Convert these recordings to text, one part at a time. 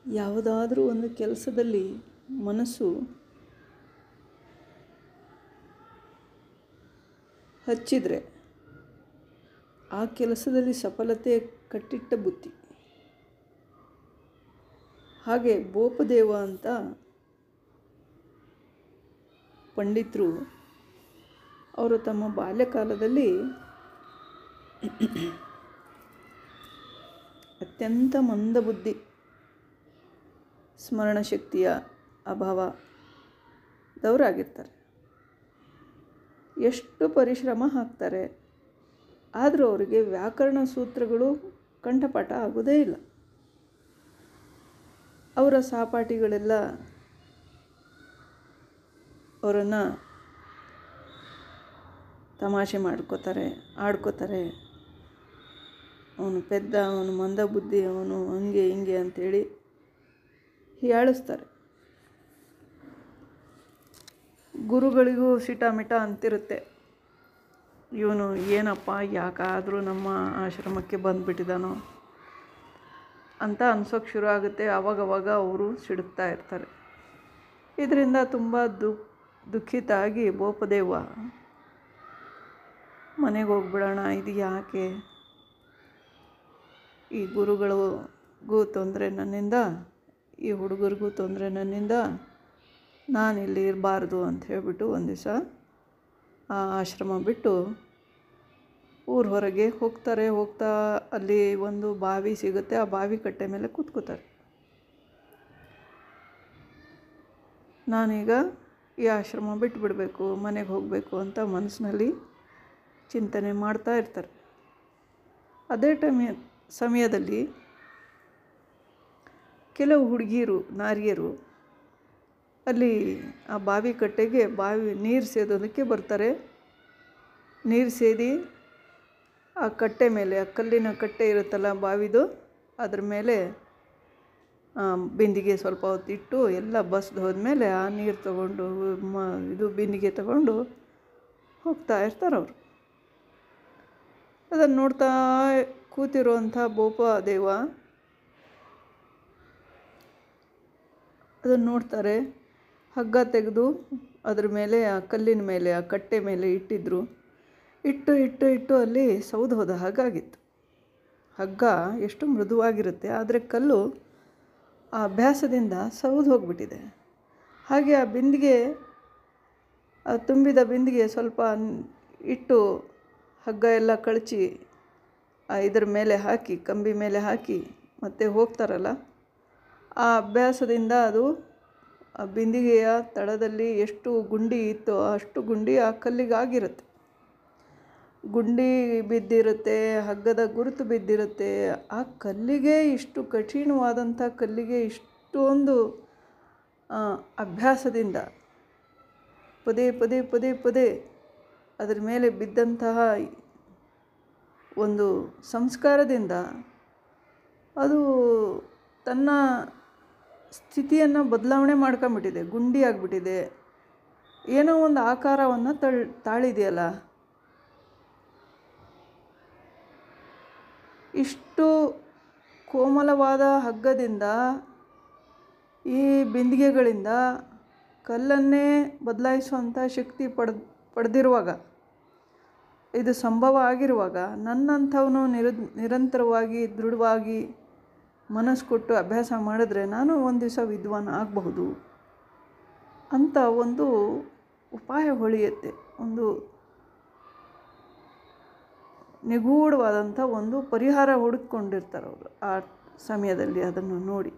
ಯಾವುದಾದ್ರೂ ಒಂದು ಕೆಲಸದಲ್ಲಿ ಮನಸ್ಸು ಹಚ್ಚಿದರೆ ಆ ಕೆಲಸದಲ್ಲಿ ಸಫಲತೆ ಕಟ್ಟಿಟ್ಟ ಬುತ್ತಿ. ಹಾಗೆ ಬೋಪದೇವ ಅಂತ ಪಂಡಿತರು ಅವರು ತಮ್ಮ ಬಾಲ್ಯಕಾಲದಲ್ಲಿ ಅತ್ಯಂತ ಮಂದಬುದ್ಧಿ, ಸ್ಮರಣಶಕ್ತಿಯ ಅಭಾವದವರಾಗಿರ್ತಾರೆ. ಎಷ್ಟು ಪರಿಶ್ರಮ ಹಾಕ್ತಾರೆ, ಆದರೂ ಅವರಿಗೆ ವ್ಯಾಕರಣ ಸೂತ್ರಗಳು ಕಂಠಪಾಠ ಆಗೋದೇ ಇಲ್ಲ. ಅವರ ಸಹಪಾಠಿಗಳೆಲ್ಲ ಅವರನ್ನು ತಮಾಷೆ ಆಡ್ಕೋತಾರೆ. ಅವನು ಪೆದ್ದ, ಅವನು ಮಂದಬುದ್ಧಿ, ಅವನು ಹಂಗೆ ಹಿಂಗೆ ಅಂಥೇಳಿ ಹೀಯಾಳಿಸ್ತಾರೆ. ಗುರುಗಳಿಗೂ ಸಿಟಾಮಿಟ ಅಂತಿರುತ್ತೆ, ಇವನು ಏನಪ್ಪ ಯಾಕಾದರೂ ನಮ್ಮ ಆಶ್ರಮಕ್ಕೆ ಬಂದುಬಿಟ್ಟಿದ್ದಾನೋ ಅಂತ ಅನ್ಸೋಕ್ಕೆ ಶುರು ಆಗುತ್ತೆ. ಆವಾಗವಾಗ ಅವರು ಸಿಡುಕ್ತಾ ಇರ್ತಾರೆ. ಇದರಿಂದ ತುಂಬ ದುಃಖಿತ ಆಗಿ ಬೋಪದೇವ ಮನೆಗೆ ಹೋಗ್ಬಿಡೋಣ, ಇದು ಯಾಕೆ, ಈ ಗುರುಗಳಿಗೂ ತೊಂದರೆ ನನ್ನಿಂದ, ಈ ಹುಡುಗರಿಗೂ ತೊಂದರೆ ನನ್ನಿಂದ, ನಾನಿಲ್ಲಿ ಇರಬಾರ್ದು ಅಂತ ಹೇಳಿಬಿಟ್ಟು ಒಂದು ದಿವಸ ಆ ಆಶ್ರಮ ಬಿಟ್ಟು ಊರ ಹೊರಗೆ ಹೋಗ್ತಾ ಅಲ್ಲಿ ಒಂದು ಬಾವಿ ಸಿಗುತ್ತೆ. ಆ ಬಾವಿ ಕಟ್ಟೆ ಮೇಲೆ ಕೂತ್ಕೋತಾರೆ. ನಾನೀಗ ಈ ಆಶ್ರಮ ಬಿಟ್ಟು ಬಿಡಬೇಕು, ಮನೆಗೆ ಹೋಗಬೇಕು ಅಂತ ಮನಸ್ಸಿನಲ್ಲಿ ಚಿಂತನೆ ಮಾಡ್ತಾ ಇರ್ತಾರೆ. ಅದೇ ಸಮಯದಲ್ಲಿ ಕೆಲವು ಹುಡುಗಿಯರು, ನಾರಿಯರು ಅಲ್ಲಿ ಆ ಬಾವಿ ಕಟ್ಟೆಗೆ ನೀರು ಸೇದೋದಕ್ಕೆ ಬರ್ತಾರೆ. ನೀರು ಸೇದಿ ಆ ಕಟ್ಟೆ ಮೇಲೆ, ಆ ಕಲ್ಲಿನ ಕಟ್ಟೆ ಇರುತ್ತಲ್ಲ ಬಾವಿದು, ಅದ್ರ ಮೇಲೆ ಬಿಂದಿಗೆ ಸ್ವಲ್ಪ ಹೊತ್ತಿಟ್ಟು ಎಲ್ಲ ಬಸ್ದು ಹೋದ್ಮೇಲೆ ಆ ನೀರು ತಗೊಂಡು ಬಿಂದಿಗೆ ತಗೊಂಡು ಹೋಗ್ತಾ ಇರ್ತಾರೆ ಅವರು. ಅದನ್ನು ನೋಡ್ತಾ ಕೂತಿರುವಂಥ ಬೋಪದೇವ ಅದನ್ನು ನೋಡ್ತಾರೆ. ಹಗ್ಗ ತೆಗೆದು ಅದ್ರ ಮೇಲೆ, ಆ ಕಲ್ಲಿನ ಮೇಲೆ, ಆ ಕಟ್ಟೆ ಮೇಲೆ ಇಟ್ಟಿದ್ರು. ಇಟ್ಟು ಅಲ್ಲಿ ಸೌದು ಹೋದ ಹಾಗಾಗಿತ್ತು. ಹಗ್ಗ ಎಷ್ಟು ಮೃದುವಾಗಿರುತ್ತೆ, ಆದರೆ ಕಲ್ಲು ಆ ಅಭ್ಯಾಸದಿಂದ ಸೌದು ಹೋಗಿಬಿಟ್ಟಿದೆ. ಹಾಗೆ ಆ ಬಿಂದಿಗೆ, ಆ ತುಂಬಿದ ಬಿಂದಿಗೆ ಸ್ವಲ್ಪ ಇಟ್ಟು ಹಗ್ಗ ಎಲ್ಲ ಕಳಚಿ ಇದರ ಮೇಲೆ ಹಾಕಿ, ಕಂಬಿ ಮೇಲೆ ಹಾಕಿ ಮತ್ತೆ ಹೋಗ್ತಾರಲ್ಲ, ಆ ಅಭ್ಯಾಸದಿಂದ ಅದು ಆ ಬಿಂದಿಗೆಯ ತಳದಲ್ಲಿ ಎಷ್ಟು ಗುಂಡಿ ಇತ್ತೋ ಅಷ್ಟು ಗುಂಡಿ ಆ ಕಲ್ಲಿಗಾಗಿರುತ್ತೆ. ಗುಂಡಿ ಬಿದ್ದಿರುತ್ತೆ, ಹಗ್ಗದ ಗುರುತು ಬಿದ್ದಿರುತ್ತೆ. ಆ ಕಲ್ಲಿಗೆ, ಇಷ್ಟು ಕಠಿಣವಾದಂಥ ಕಲ್ಲಿಗೆ ಇಷ್ಟೊಂದು ಅಭ್ಯಾಸದಿಂದ ಪದೇ ಅದರ ಮೇಲೆ ಬಿದ್ದಂತಹ ಒಂದು ಸಂಸ್ಕಾರದಿಂದ ಅದು ತನ್ನ ಸ್ಥಿತಿಯನ್ನು ಬದಲಾವಣೆ ಮಾಡ್ಕೊಂಬಿಟ್ಟಿದೆ, ಗುಂಡಿ ಆಗಿಬಿಟ್ಟಿದೆ. ಏನೋ ಒಂದು ಆಕಾರವನ್ನು ತಾಳಿದೆಯಲ್ಲ. ಇಷ್ಟು ಕೋಮಲವಾದ ಹಗ್ಗದಿಂದ, ಈ ಬಿಂದಿಗೆಗಳಿಂದ ಕಲ್ಲನ್ನೇ ಬದಲಾಯಿಸುವಂಥ ಶಕ್ತಿ ಪಡೆದಿರುವಾಗ, ಇದು ಸಂಭವ ಆಗಿರುವಾಗ, ನನ್ನಂಥವನು ನಿರಂತರವಾಗಿ ದೃಢವಾಗಿ ಮನಸ್ಸು ಕೊಟ್ಟು ಅಭ್ಯಾಸ ಮಾಡಿದ್ರೆ ನಾನು ಒಂದು ದಿವಸ ವಿದ್ವಾನ್ ಆಗಬಹುದು ಅಂತ ಒಂದು ಉಪಾಯ ಹೊಳೆಯುತ್ತೆ. ಒಂದು ನಿಗೂಢವಾದಂಥ ಒಂದು ಪರಿಹಾರ ಹುಡುಕಿಕೊಂಡಿರ್ತಾರೆ ಅವರು ಆ ಸಮಯದಲ್ಲಿ. ಅದನ್ನು ನೋಡಿ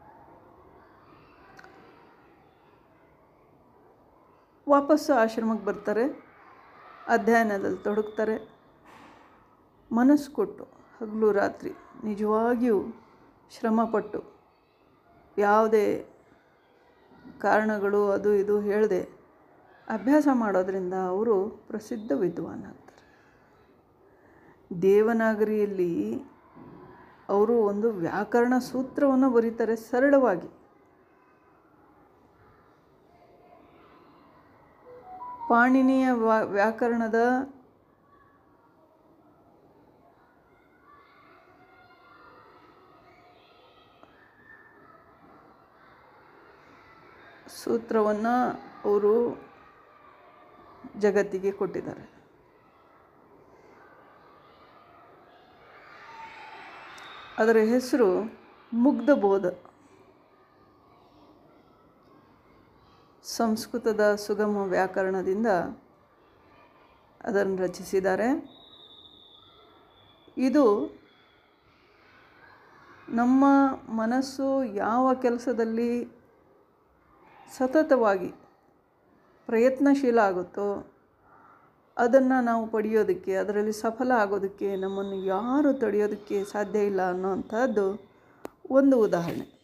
ವಾಪಸ್ಸು ಆಶ್ರಮಕ್ಕೆ ಬರ್ತಾರೆ, ಅಧ್ಯಯನದಲ್ಲಿ ತೊಡಗ್ತಾರೆ. ಮನಸ್ಸು ಕೊಟ್ಟು ಹಗಲು ರಾತ್ರಿ ನಿಜವಾಗಿಯೂ ಶ್ರಮಪಟ್ಟು, ಯಾವುದೇ ಕಾರಣಗಳು ಅದು ಇದು ಹೇಳದೆ ಅಭ್ಯಾಸ ಮಾಡೋದರಿಂದ ಅವರು ಪ್ರಸಿದ್ಧ ವಿದ್ವಾನ್ ಆಗ್ತಾರೆ. ದೇವನಾಗರಿಯಲ್ಲಿ ಅವರು ಒಂದು ವ್ಯಾಕರಣ ಸೂತ್ರವನ್ನು ಬರೀತಾರೆ ಸರಳವಾಗಿ. ಪಾಣಿನಿಯ ವ್ಯಾಕರಣದ ಸೂತ್ರವನ್ನು ಅವರು ಜಗತ್ತಿಗೆ ಕೊಟ್ಟಿದ್ದಾರೆ. ಅದರ ಹೆಸರು ಮುಗ್ಧಬೋಧ. ಸಂಸ್ಕೃತದ ಸುಗಮ ವ್ಯಾಕರಣದಿಂದ ಅದನ್ನು ರಚಿಸಿದ್ದಾರೆ. ಇದು ನಮ್ಮ ಮನಸ್ಸು ಯಾವ ಕೆಲಸದಲ್ಲಿ ಸತತವಾಗಿ ಪ್ರಯತ್ನಶೀಲ ಆಗುತ್ತೋ ಅದನ್ನು ನಾವು ಪಡೆಯೋದಕ್ಕೆ, ಅದರಲ್ಲಿ ಸಫಲ ಆಗೋದಕ್ಕೆ ನಮ್ಮನ್ನು ಯಾರೂ ತಡೆಯೋದಕ್ಕೆ ಸಾಧ್ಯ ಇಲ್ಲ ಅನ್ನೋವಂಥದ್ದು ಒಂದು ಉದಾಹರಣೆ.